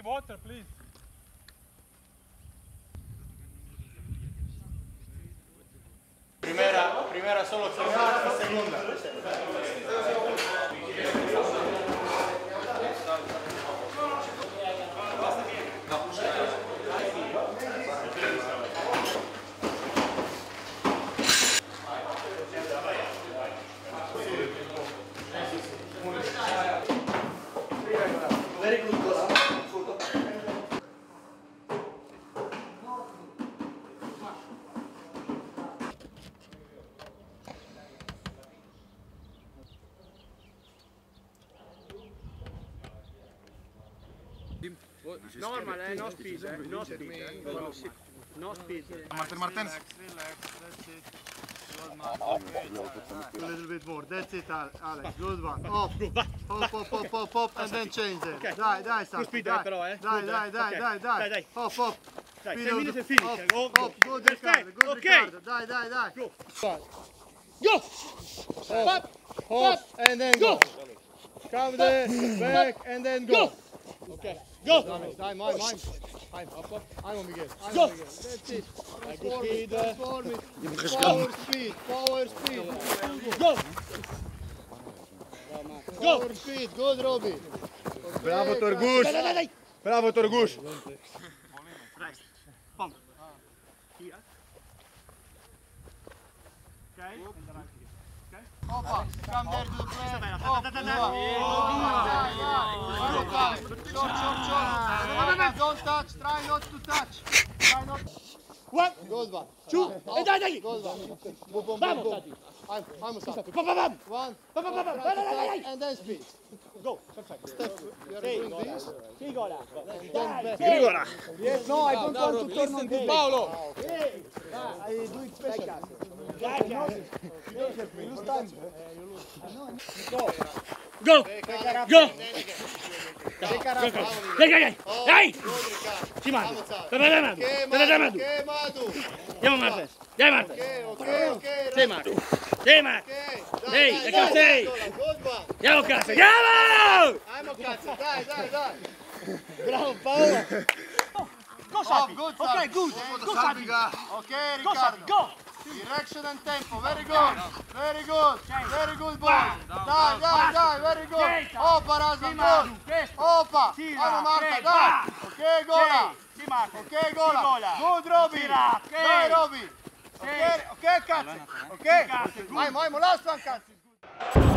water, please. Primera solo seconda. Very good goal. Normal, no speed, no speed. No speed. Martens. Relax, that's it. A little bit more, that's it, Alex, good one. Up, and then change there. Okay. Dai, Good speed dai, però, eh. dai. Dai. Up. Dai, Speed 10 of minutes the- and finish. Up, Go. good Riccardo, good Okay. Riccardo. Dai. Go. Go! Hop, and then go. Come there, back, and then go. Okay. Go. Time, mine. I'm on Miguel. Go. That's it. Good speed. Transform it. Power speed. Go. Power speed, good Robbie. Bravo Torgus. Dai. Bravo Torgus. Pump. Here. Okay. And the right here. Okay. Hoppa, come there to the player. Dai. Short. Don't touch, try not to touch. One. Good one. Two. E dai. Good one. Boom. Vamos, Tati. I'm a stop. Bam. One, Dai. and then speed. Go. Perfect. You are doing this. Sigola. And then back. Grigora. Yes, no, I don't want to turn on the Paolo. I do it special. Go. Go. Dai. Sì, Madu. Madu. Andiamo Martes. Dai Martes. Okay. Sei Madu. Sei Madu. Ehi, Dai, ecco sei. Good one. Andiamo cazzo. Andiamo! I'm a cazzo. Dai. Bravo Paolo. Go Sati. Good Ok, Sati. good. Go Sati. Okay, Go Sati. Riccardo. Go. Direction and tempo, very good boy. Dai, very good. Opa, Razan, good. Opa, vamos Marta, dai. Ok, gola. Sì, Marco. Ok, gola. Good, Roby. Dai, Roby. Ok, cazzo. Ok. Vai, last one, cazzo.